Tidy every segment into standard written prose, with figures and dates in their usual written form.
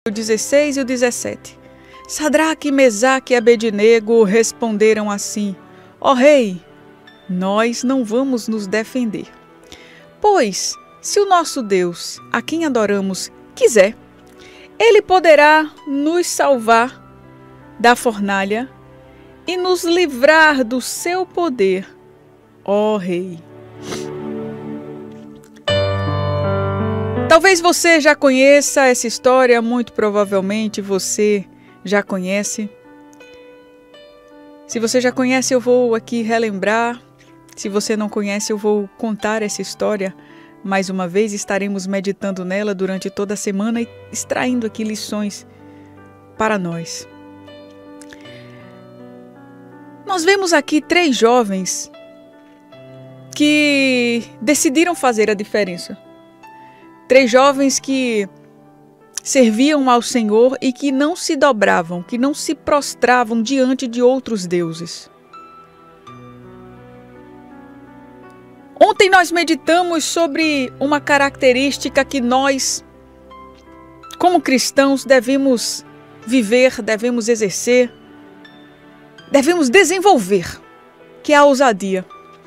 o 16 e o 17. Sadraque, Mesaque e Abednego responderam assim: ó rei, nós não vamos nos defender. Pois, se o nosso Deus, a quem adoramos, quiser, ele poderá nos salvar da fornalha e nos livrar do seu poder, ó rei. Talvez você já conheça essa história, muito provavelmente você já conhece. Se você já conhece, eu vou aqui relembrar. Se você não conhece, eu vou contar essa história mais uma vez. Estaremos meditando nela durante toda a semana e extraindo aqui lições para nós. Nós vemos aqui 3 jovens que decidiram fazer a diferença. 3 jovens que serviam ao Senhor e que não se dobravam, que não se prostravam diante de outros deuses. Ontem nós meditamos sobre uma característica que nós, como cristãos, devemos viver, devemos exercer, devemos desenvolver, que é a ousadia.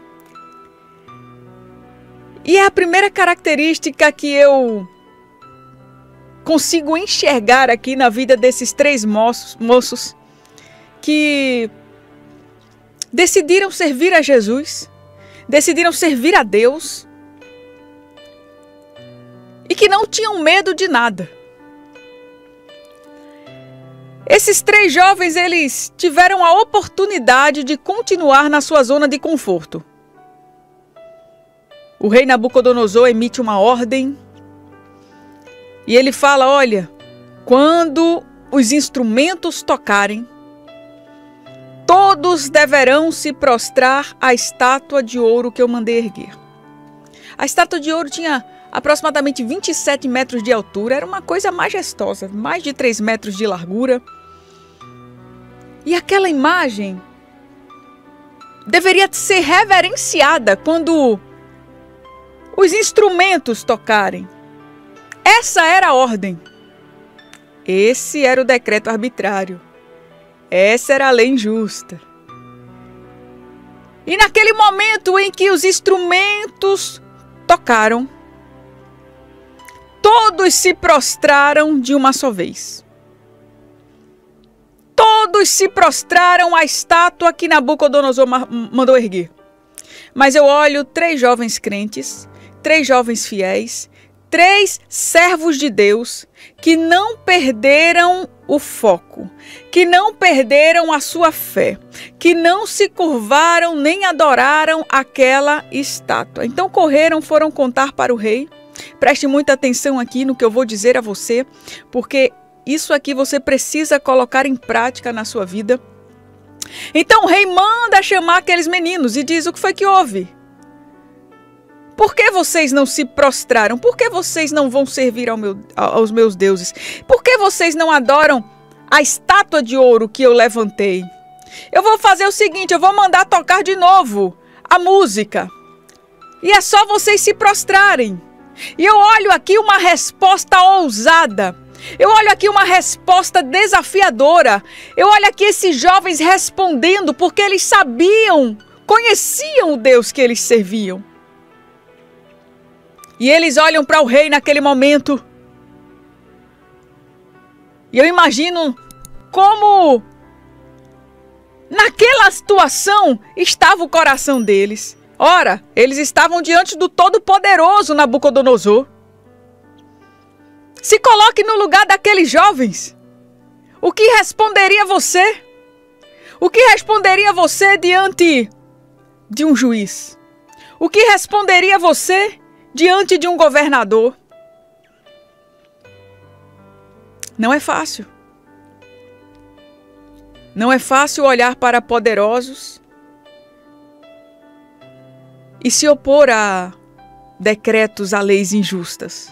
E é a primeira característica que eu consigo enxergar aqui na vida desses 3 moços que decidiram servir a Jesus, decidiram servir a Deus e que não tinham medo de nada. Esses 3 jovens, eles tiveram a oportunidade de continuar na sua zona de conforto. O rei Nabucodonosor emite uma ordem e ele fala: olha, quando os instrumentos tocarem, todos deverão se prostrar à estátua de ouro que eu mandei erguer. A estátua de ouro tinha aproximadamente 27 metros de altura, era uma coisa majestosa, mais de 3 metros de largura. E aquela imagem deveria ser reverenciada quando os instrumentos tocarem. Essa era a ordem. Esse era o decreto arbitrário. Essa era a lei injusta. E naquele momento em que os instrumentos tocaram, todos se prostraram de uma só vez. Todos se prostraram à estátua que Nabucodonosor mandou erguer. Mas eu olho 3 jovens crentes, 3 jovens fiéis, 3 servos de Deus que não perderam o foco, que não perderam a sua fé, que não se curvaram nem adoraram aquela estátua. Então correram, foram contar para o rei. Preste muita atenção aqui no que eu vou dizer a você, porque isso aqui você precisa colocar em prática na sua vida. Então o rei manda chamar aqueles meninos e diz: o que foi que houve? Por que vocês não se prostraram? Por que vocês não vão servir aos meus deuses? Por que vocês não adoram a estátua de ouro que eu levantei? Eu vou fazer o seguinte, eu vou mandar tocar de novo a música. E é só vocês se prostrarem. E eu olho aqui uma resposta ousada. Eu olho aqui uma resposta desafiadora. Eu olho aqui esses jovens respondendo porque eles sabiam, conheciam o Deus que eles serviam. E eles olham para o rei naquele momento. E eu imagino como naquela situação estava o coração deles. Ora, eles estavam diante do Todo-Poderoso Nabucodonosor. Se coloque no lugar daqueles jovens. O que responderia você? O que responderia você diante de um juiz? O que responderia você diante de um governador? Não é fácil. Não é fácil olhar para poderosos e se opor a decretos, a leis injustas.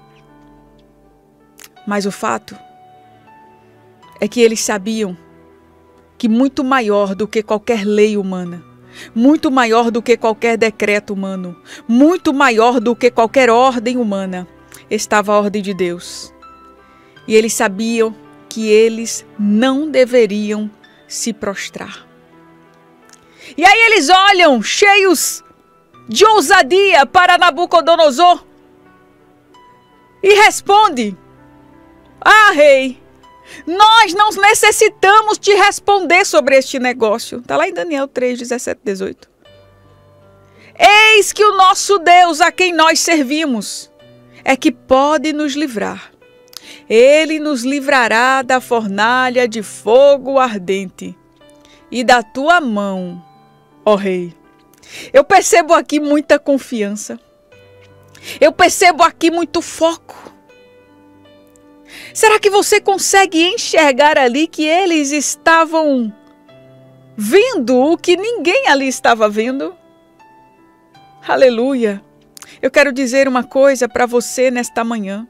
Mas o fato é que eles sabiam que muito maior do que qualquer lei humana, muito maior do que qualquer decreto humano, muito maior do que qualquer ordem humana, estava a ordem de Deus. E eles sabiam que eles não deveriam se prostrar. E aí eles olham cheios de ousadia para Nabucodonosor e responde: ah, rei, nós não necessitamos te responder sobre este negócio. Está lá em Daniel 3, 17, 18. Eis que o nosso Deus, a quem nós servimos, é que pode nos livrar. Ele nos livrará da fornalha de fogo ardente e da tua mão, ó rei. Eu percebo aqui muita confiança. Eu percebo aqui muito foco. Será que você consegue enxergar ali que eles estavam vendo o que ninguém ali estava vendo? Aleluia! Eu quero dizer uma coisa para você nesta manhã.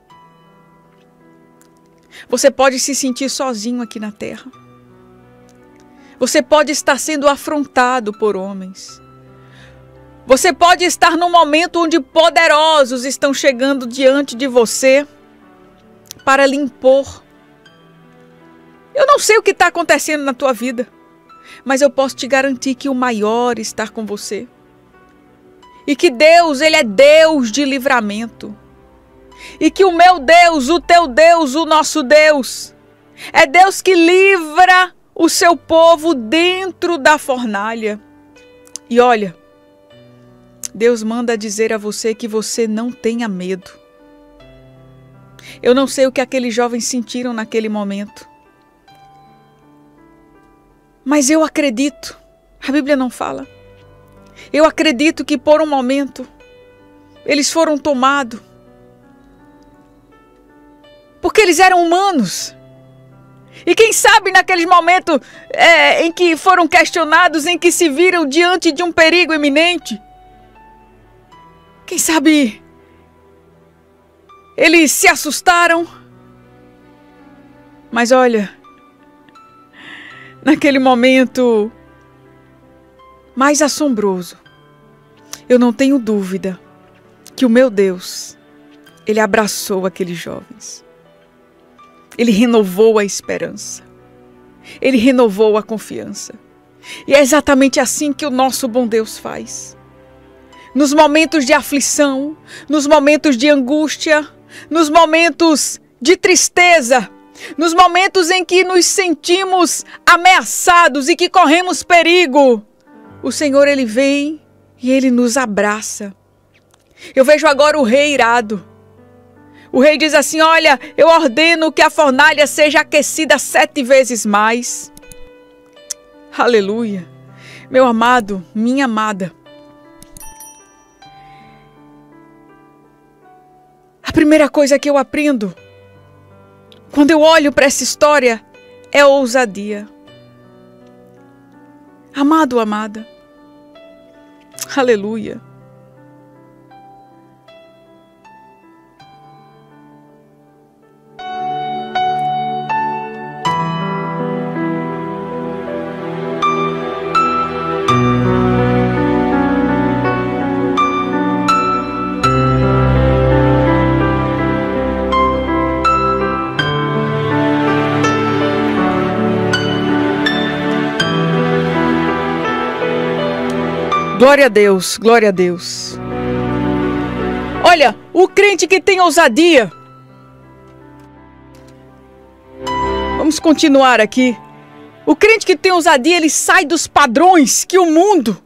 Você pode se sentir sozinho aqui na terra. Você pode estar sendo afrontado por homens. Você pode estar num momento onde poderosos estão chegando diante de você para lhe impor. Eu não sei o que está acontecendo na tua vida, mas eu posso te garantir que o maior está com você. E que Deus, Ele é Deus de livramento. E que o meu Deus, o teu Deus, o nosso Deus, é Deus que livra o seu povo dentro da fornalha. E olha, Deus manda dizer a você que você não tenha medo. Eu não sei o que aqueles jovens sentiram naquele momento. Mas eu acredito, a Bíblia não fala. Eu acredito que por um momento eles foram tomados. Porque eles eram humanos. E quem sabe naqueles momentos em que foram questionados, em que se viram diante de um perigo iminente. Quem sabe eles se assustaram. Mas olha, naquele momento mais assombroso, eu não tenho dúvida que o meu Deus, Ele abraçou aqueles jovens. Ele renovou a esperança. Ele renovou a confiança. E é exatamente assim que o nosso bom Deus faz. Nos momentos de aflição, nos momentos de angústia, nos momentos de tristeza, nos momentos em que nos sentimos ameaçados e que corremos perigo, o Senhor, Ele vem e Ele nos abraça. Eu vejo agora o rei irado. O rei diz assim: olha, eu ordeno que a fornalha seja aquecida 7 vezes mais. Aleluia. Meu amado, minha amada. A primeira coisa que eu aprendo quando eu olho para essa história é ousadia. Amado, amada. Aleluia. Glória a Deus, glória a Deus. Olha, o crente que tem ousadia. Vamos continuar aqui. O crente que tem ousadia, ele sai dos padrões que o mundo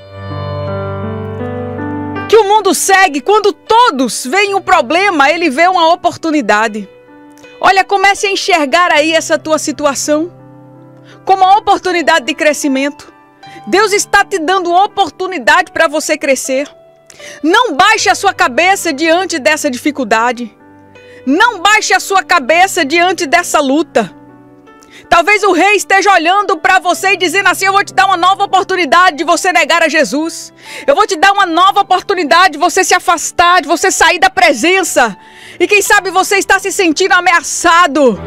segue. Quando todos veem um problema, ele vê uma oportunidade. Olha, comece a enxergar aí essa tua situação como uma oportunidade de crescimento. Deus está te dando oportunidade para você crescer. Não baixe a sua cabeça diante dessa dificuldade. Não baixe a sua cabeça diante dessa luta. Talvez o rei esteja olhando para você e dizendo assim: eu vou te dar uma nova oportunidade de você negar a Jesus. Eu vou te dar uma nova oportunidade de você se afastar, de você sair da presença. E quem sabe você está se sentindo ameaçado.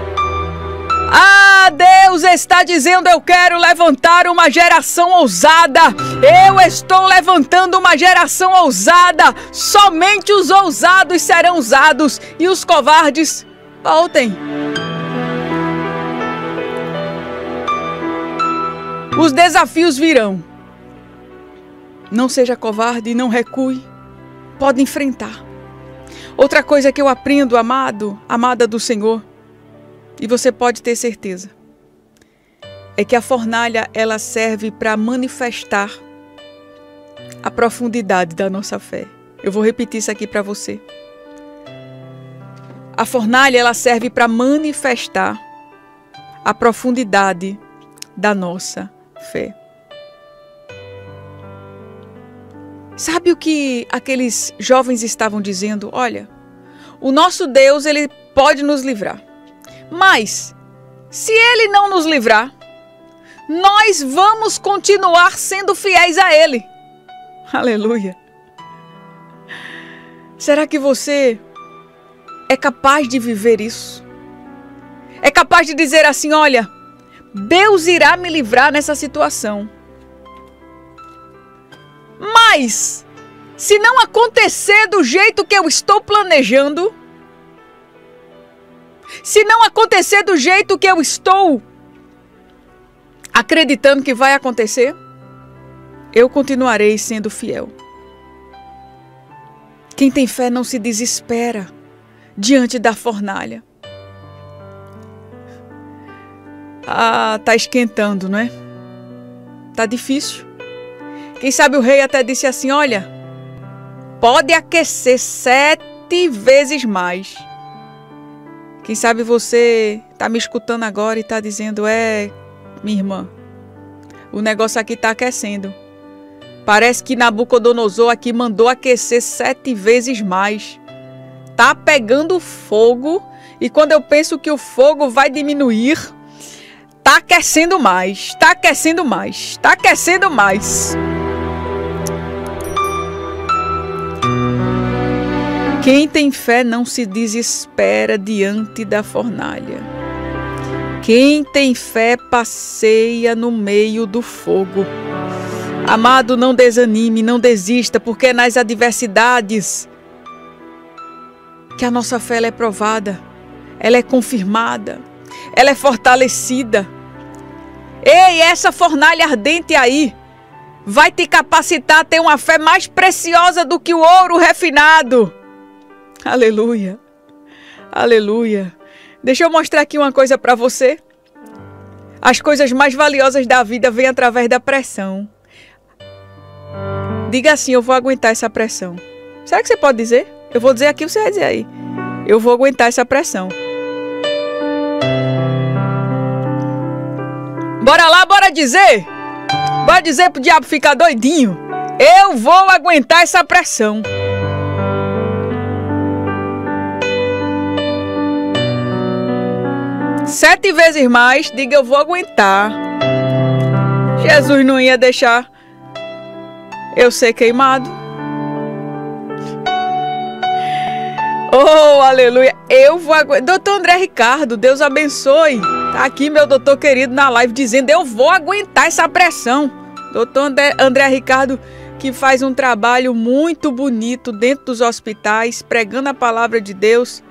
Ah, Deus está dizendo: eu quero levantar uma geração ousada. Eu estou levantando uma geração ousada. Somente os ousados serão usados e os covardes Voltem. Os desafios virão. Não seja covarde, não recue. Pode enfrentar. Outra coisa que eu aprendo, amado, amada do Senhor, e você pode ter certeza, é que a fornalha, ela serve para manifestar a profundidade da nossa fé. Eu vou repetir isso aqui para você. A fornalha, ela serve para manifestar a profundidade da nossa fé. Sabe o que aqueles jovens estavam dizendo? Olha, o nosso Deus, ele pode nos livrar. Mas, se ele não nos livrar, nós vamos continuar sendo fiéis a ele. Aleluia. Será que você é capaz de viver isso? É capaz de dizer assim, olha, Deus irá me livrar nessa situação. Mas, se não acontecer do jeito que eu estou planejando, se não acontecer do jeito que eu estou acreditando que vai acontecer, eu continuarei sendo fiel. Quem tem fé não se desespera diante da fornalha. Tá esquentando, não é? Tá difícil. Quem sabe o rei até disse assim, olha, pode aquecer 7 vezes mais. Quem sabe você tá me escutando agora e tá dizendo, minha irmã, o negócio aqui tá aquecendo. Parece que Nabucodonosor aqui mandou aquecer 7 vezes mais. Tá pegando fogo e quando eu penso que o fogo vai diminuir, tá aquecendo mais, tá aquecendo mais, tá aquecendo mais. Quem tem fé não se desespera diante da fornalha. Quem tem fé passeia no meio do fogo. Amado, não desanime, não desista, porque é nas adversidades que a nossa fé ela é provada, ela é confirmada, ela é fortalecida. Ei, essa fornalha ardente aí vai te capacitar a ter uma fé mais preciosa do que o ouro refinado. Aleluia, aleluia. Deixa eu mostrar aqui uma coisa para você. As coisas mais valiosas da vida vêm através da pressão. Diga assim, eu vou aguentar essa pressão. Será que você pode dizer? Eu vou dizer aqui, você vai dizer aí. Eu vou aguentar essa pressão. Bora lá, bora dizer. Bora dizer pro diabo ficar doidinho. Eu vou aguentar essa pressão. Sete vezes mais, diga eu vou aguentar. Jesus não ia deixar eu ser queimado. Oh, aleluia. Eu vou aguentar. Doutor André Ricardo, Deus abençoe. Tá aqui meu doutor querido na live dizendo eu vou aguentar essa pressão. Doutor André Ricardo, que faz um trabalho muito bonito dentro dos hospitais, pregando a palavra de Deus.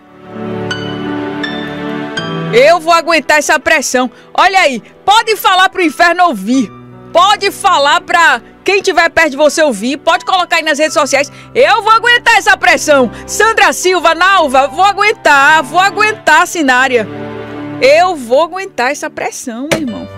Eu vou aguentar essa pressão. Olha aí, pode falar pro inferno ouvir. Pode falar pra quem estiver perto de você ouvir. Pode colocar aí nas redes sociais. Eu vou aguentar essa pressão. Sandra Silva, Nalva, vou aguentar, Sinária. Eu vou aguentar essa pressão, meu irmão.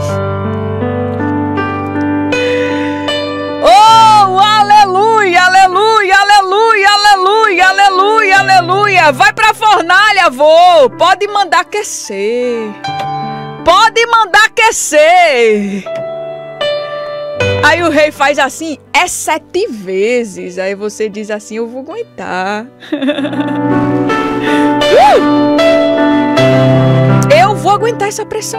Oh, aleluia, aleluia, aleluia, aleluia, aleluia, aleluia. Vai pra fornalha, vou. Pode mandar aquecer. Pode mandar aquecer. Aí o rei faz assim, 7 vezes. Aí você diz assim, eu vou aguentar. Eu vou aguentar essa pressão.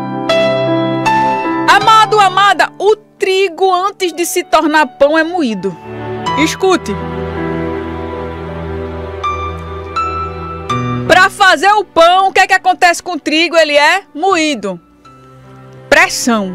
Amado, amada, o trigo antes de se tornar pão é moído. Escute. Para fazer o pão, o que é que acontece com o trigo? Ele é moído. Pressão.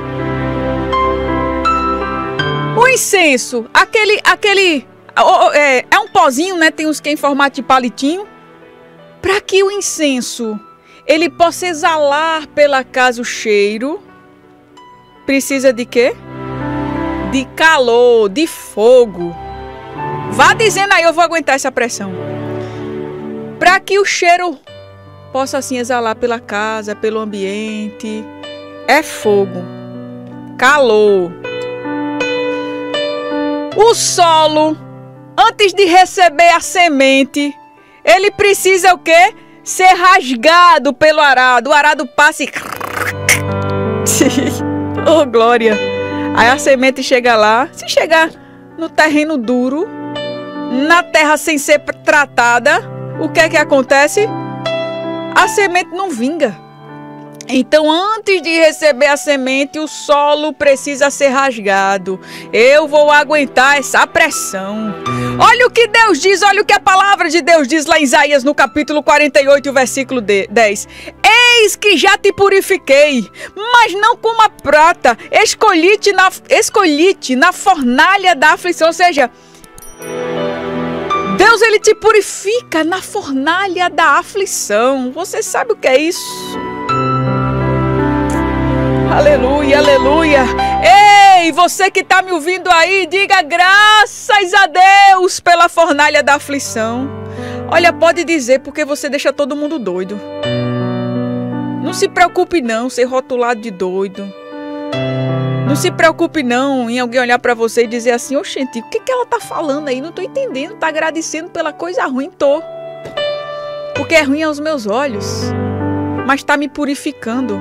O incenso, aquele é um pozinho, né? Tem uns que é em formato de palitinho. Para que o incenso ele possa exalar pela casa o cheiro, precisa de quê? De calor, de fogo. Vá dizendo aí, eu vou aguentar essa pressão. Para que o cheiro possa assim exalar pela casa, pelo ambiente, é fogo, calor. O solo, antes de receber a semente, ele precisa o quê? Ser rasgado pelo arado. O arado passa e... Oh, glória! Aí a semente chega lá. Se chegar no terreno duro, na terra sem ser tratada, o que é que acontece? A semente não vinga. Então, antes de receber a semente, o solo precisa ser rasgado. Eu vou aguentar essa pressão. Olha o que Deus diz, olha o que a palavra de Deus diz lá em Isaías, no capítulo 48, versículo 10. Eis que já te purifiquei, mas não como a prata. Escolhi-te na fornalha da aflição. Ou seja, Deus, ele te purifica na fornalha da aflição. Você sabe o que é isso? Aleluia, aleluia. Ei, você que está me ouvindo aí, diga graças a Deus pela fornalha da aflição. Olha, pode dizer, porque você deixa todo mundo doido. Não se preocupe não, ser rotulado de doido. Não se preocupe não em alguém olhar para você e dizer assim: oxente, o que ela tá falando aí? Não tô entendendo, tá agradecendo pela coisa ruim, tô. Porque é ruim aos meus olhos, mas tá me purificando.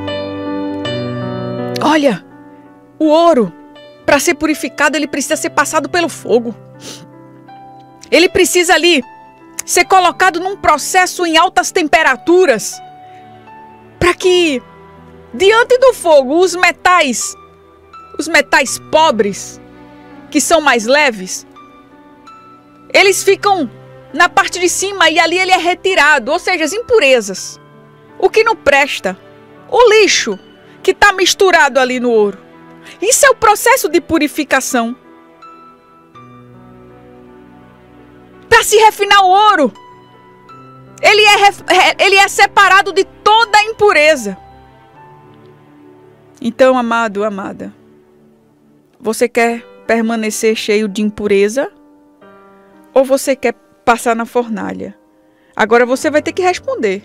Olha, o ouro, para ser purificado, ele precisa ser passado pelo fogo. Ele precisa ali ser colocado num processo em altas temperaturas, para que, diante do fogo, os metais pobres, que são mais leves, eles ficam na parte de cima e ali ele é retirado, ou seja, as impurezas, o que não presta, o lixo que está misturado ali no ouro. Isso é o processo de purificação. Para se refinar o ouro, ele é separado de toda a impureza. Então, amado, amada, você quer permanecer cheio de impureza? Ou você quer passar na fornalha? Agora você vai ter que responder.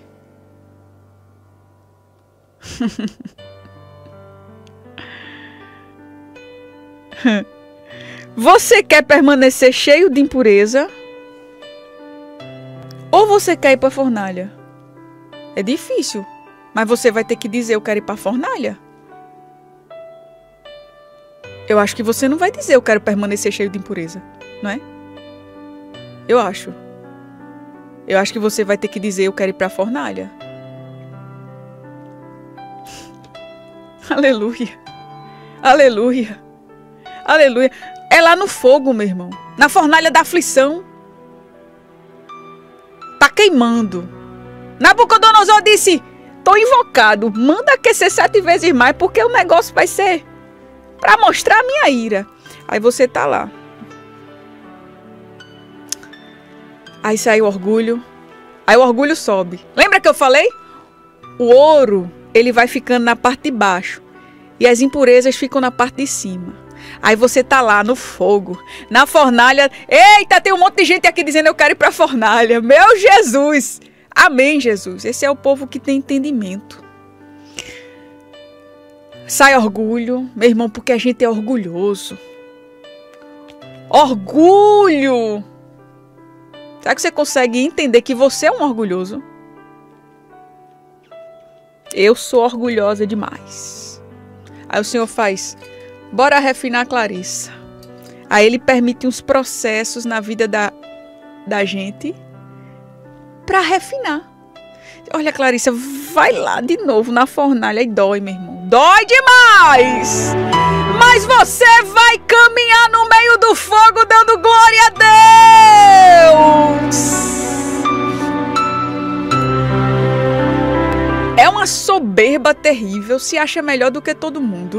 Você quer permanecer cheio de impureza? Ou você quer ir para a fornalha? É difícil, mas você vai ter que dizer: eu quero ir para a fornalha. Eu acho que você não vai dizer: eu quero permanecer cheio de impureza, não é? Eu acho que você vai ter que dizer: eu quero ir para a fornalha. Aleluia, aleluia, aleluia. É lá no fogo, meu irmão, na fornalha da aflição. Tá queimando. Nabucodonosor disse: tô invocado, manda aquecer 7 vezes mais, porque o negócio vai ser para mostrar a minha ira. Aí você tá lá. Aí sai o orgulho. Aí o orgulho sobe. Lembra que eu falei? O ouro, ele vai ficando na parte de baixo e as impurezas ficam na parte de cima. Aí você tá lá no fogo, na fornalha. Eita, tem um monte de gente aqui dizendo: eu quero ir para a fornalha. Meu Jesus! Amém, Jesus. Esse é o povo que tem entendimento. Sai orgulho, meu irmão, porque a gente é orgulhoso. Orgulho! Será que você consegue entender que você é um orgulhoso? Eu sou orgulhosa demais. Aí o Senhor faz: bora refinar a Clarissa. Aí Ele permite uns processos na vida da gente para refinar. Olha, Clarissa, vai lá de novo na fornalha e dói, meu irmão. Dói demais! Mas você vai caminhar no meio do fogo dando glória a Deus! É uma soberba terrível, se acha melhor do que todo mundo.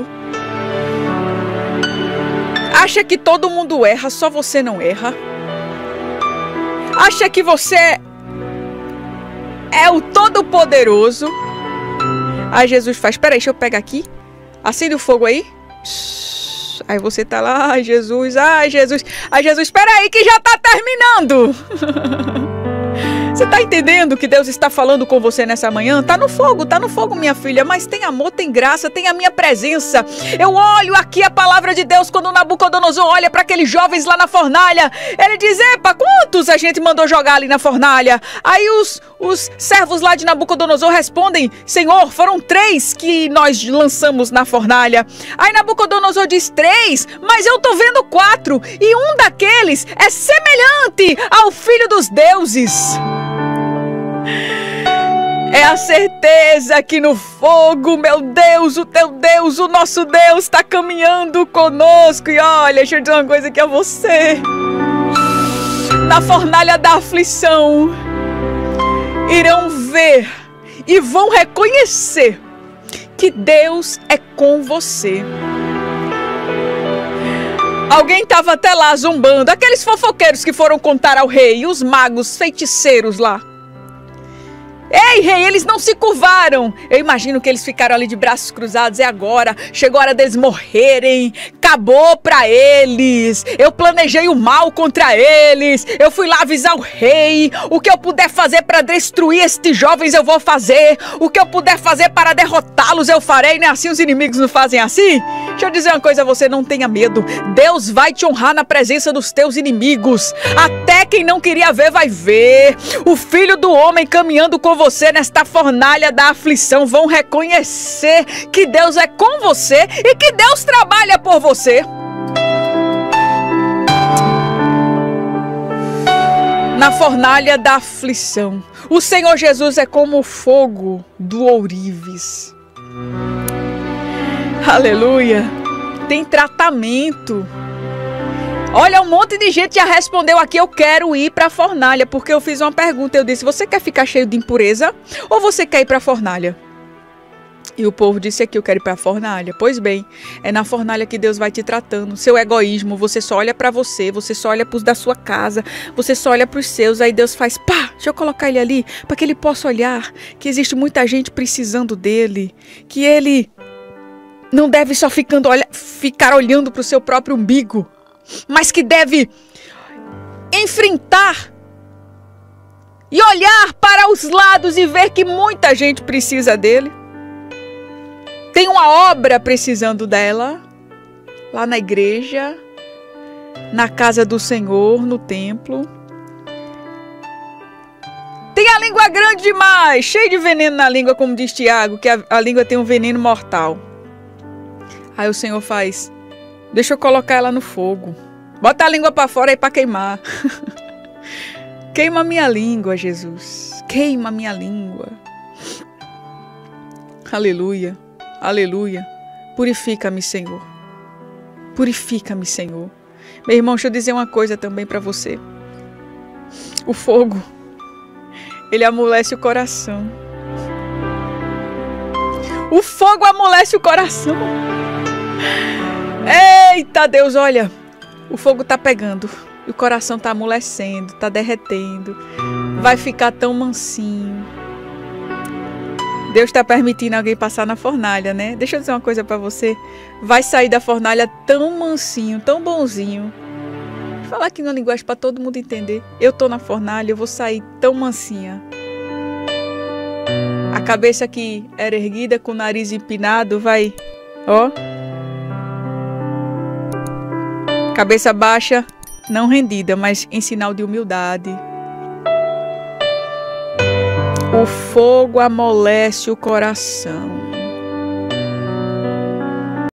Acha que todo mundo erra, só você não erra. Acha que você é o Todo-Poderoso. Aí Jesus faz, espera aí, deixa eu pegar aqui. Acende o fogo aí. Aí você tá lá, ai Jesus, ai Jesus. Ai Jesus, espera aí que já tá terminando. Você tá entendendo que Deus está falando com você nessa manhã? Tá no fogo, minha filha. Mas tem amor, tem graça, tem a minha presença. Eu olho aqui a palavra de Deus quando Nabucodonosor olha para aqueles jovens lá na fornalha. Ele diz, epa, quantos a gente mandou jogar ali na fornalha? Aí os servos lá de Nabucodonosor respondem, Senhor, foram 3 que nós lançamos na fornalha. Aí Nabucodonosor diz, 3? Mas eu tô vendo 4. E um daqueles é semelhante ao Filho dos Deuses. É a certeza que no fogo, meu Deus, o teu Deus, o nosso Deus está caminhando conosco. E olha, deixa eu dizer uma coisa aqui a você. Na fornalha da aflição, irão ver e vão reconhecer que Deus é com você. Alguém estava até lá zombando, aqueles fofoqueiros que foram contar ao rei, e os magos, feiticeiros lá. Ei, rei, eles não se curvaram. Eu imagino que eles ficaram ali de braços cruzados. É agora, chegou a hora deles morrerem. Acabou pra eles. Eu planejei o mal contra eles. Eu fui lá avisar o rei. O que eu puder fazer para destruir estes jovens eu vou fazer. O que eu puder fazer para derrotá-los eu farei. Não é assim? Os inimigos não fazem assim? Deixa eu dizer uma coisa a você, não tenha medo. Deus vai te honrar na presença dos teus inimigos. Até quem não queria ver vai ver. O Filho do Homem caminhando com você nesta fornalha da aflição vão reconhecer que Deus é com você e que Deus trabalha por você. Na fornalha da aflição, o Senhor Jesus é como o fogo do ourives. Aleluia! Tem tratamento. Olha, um monte de gente já respondeu aqui, eu quero ir para a fornalha, porque eu fiz uma pergunta, eu disse, você quer ficar cheio de impureza ou você quer ir para a fornalha? E o povo disse aqui, eu quero ir para a fornalha. Pois bem, é na fornalha que Deus vai te tratando. Seu egoísmo, você só olha para você só olha para os da sua casa, você só olha para os seus, aí Deus faz, pá, deixa eu colocar ele ali, para que ele possa olhar que existe muita gente precisando dele, que ele não deve só ficar olhando para o seu próprio umbigo, mas que deve enfrentar e olhar para os lados e ver que muita gente precisa dele. Tem uma obra precisando dela, lá na igreja, na casa do Senhor, no templo. Tem a língua grande demais, cheia de veneno na língua, como diz Tiago, que a língua tem um veneno mortal. Aí o Senhor faz, deixa eu colocar ela no fogo. Bota a língua para fora aí para queimar. Queima a minha língua, Jesus. Queima a minha língua. Aleluia. Aleluia. Purifica-me, Senhor. Purifica-me, Senhor. Meu irmão, deixa eu dizer uma coisa também para você. O fogo, ele amolece o coração. O fogo amolece o coração. Eita Deus, olha, o fogo tá pegando, o coração tá amolecendo, tá derretendo, vai ficar tão mansinho. Deus tá permitindo alguém passar na fornalha, né? Deixa eu dizer uma coisa pra você, vai sair da fornalha tão mansinho, tão bonzinho. Vou falar aqui na linguagem pra todo mundo entender. Eu tô na fornalha, eu vou sair tão mansinha. A cabeça que era erguida com o nariz empinado vai, ó. Cabeça baixa, não rendida, mas em sinal de humildade. O fogo amolece o coração.